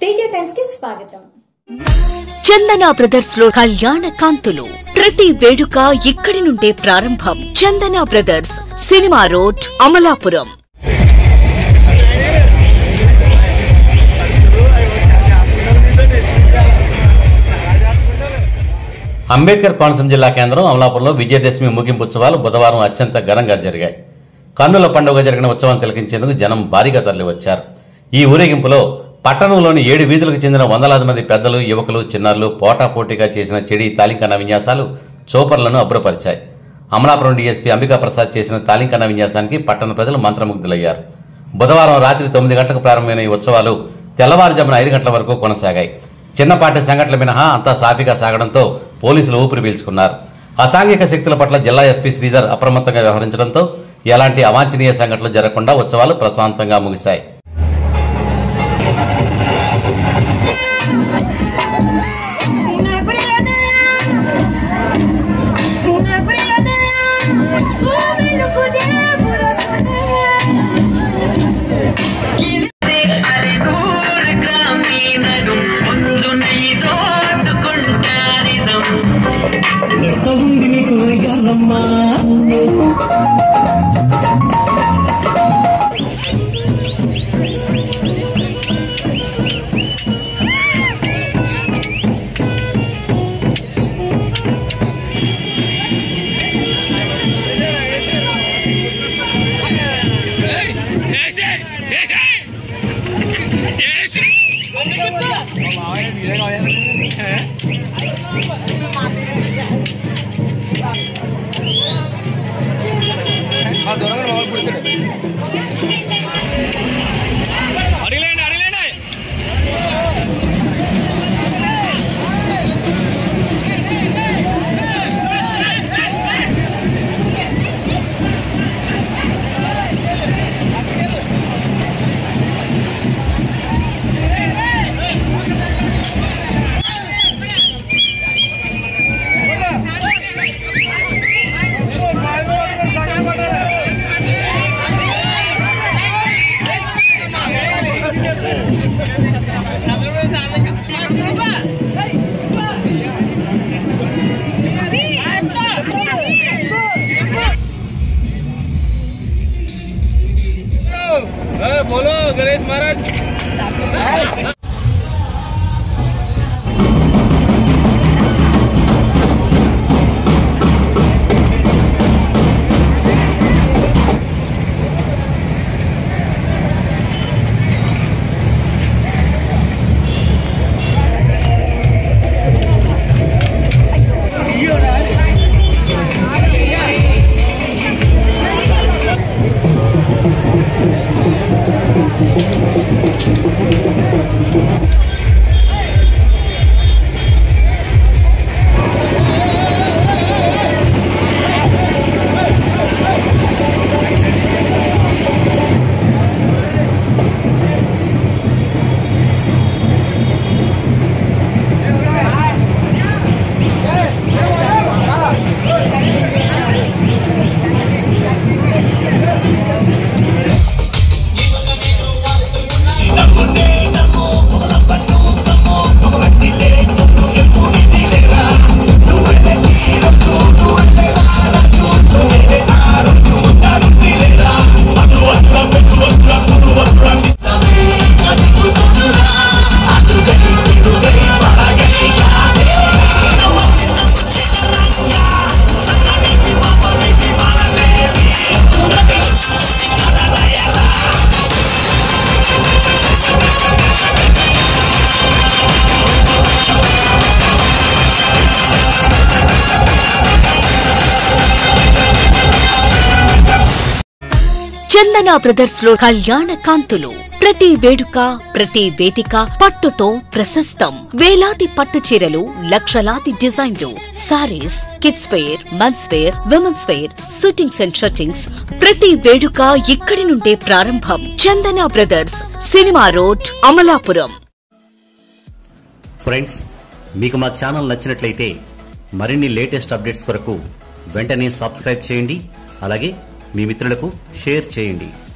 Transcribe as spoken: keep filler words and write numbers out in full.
Teja times కి స్వాగతం. చందన brothers లో కళ్యాణ కాంతులు. ప్రతి వేడుక ఇక్కడి నుండే ప్రారంభం. Chandana brothers, cinema road, Amalapuram. Ambedkar Konaseema జిల్లా కేంద్రం అమలాపురంలో విజయదశమి ముగింపు ఉత్సవాలు బుధవారం అత్యంత ఘనంగా జరిగాయి. కన్నుల పండుగ జరిగిన ఉత్సవాన్ని తిలకించేందుకు జనం భారీగా తరలివచ్చారు. ఈ ఊరేగింపులో పట్టణంలోని ఏడు వీధులకు చెందిన వందలాది మంది పెద్దలు, యువకులు, చిన్నారులు పోటాపోటీగా చేసిన చెడి తాలింకన్న విన్యాసాలు చూపర్లను అబ్బురపరిచాయి. అమలాపురం డీఎస్పీ అంబికా ప్రసాద్ చేసిన తాలింకన్న విన్యాసానికి పట్టణ ప్రజలు మంత్రముగ్ధులయ్యారు. బుధవారం రాత్రి తొమ్మిది గంటలకు ప్రారంభమైన ఈ ఉత్సవాలు తెల్లవారుజామున ఐదు గంటల వరకు కొనసాగాయి. చిన్నపాటి సంఘటనల మినహా అంతా సాఫీగా సాగడంతో పోలీసులు ఊపిరి పీల్చుకున్నారు. అసాంఘిక శక్తుల పట్ల జిల్లా ఎస్పీ శ్రీధర్ అప్రమత్తంగా వ్యవహరించడంతో ఎలాంటి అవాంఛనీయ సంఘటనలు జరగకుండా ఉత్సవాలు ప్రశాంతంగా ముగిశాయి. बोलो गणेश महाराज। చందన బ్రదర్స్ లో కళ్యాణ కాంతులు. ప్రతి వేడుక, ప్రతి వేదిక పట్టుతో ప్రశస్తం. వేలాది పట్టు చీరలు, లక్షలాది డిజైన్లు, sarees, kids wear, men's wear, women's wear, shootings and shirtings. ప్రతి వేడుక ఇక్కడి నుండే ప్రారంభం. Chandana brothers, cinema road, Amalapuram. Friends, మీకు మా ఛానల్ నచ్చినట్లయితే మరిన్ని లేటెస్ట్ అప్డేట్స్ కొరకు వెంటనే సబ్స్క్రైబ్ చేయండి. అలాగే మీ మిత్రులకు షేర్ చేయండి.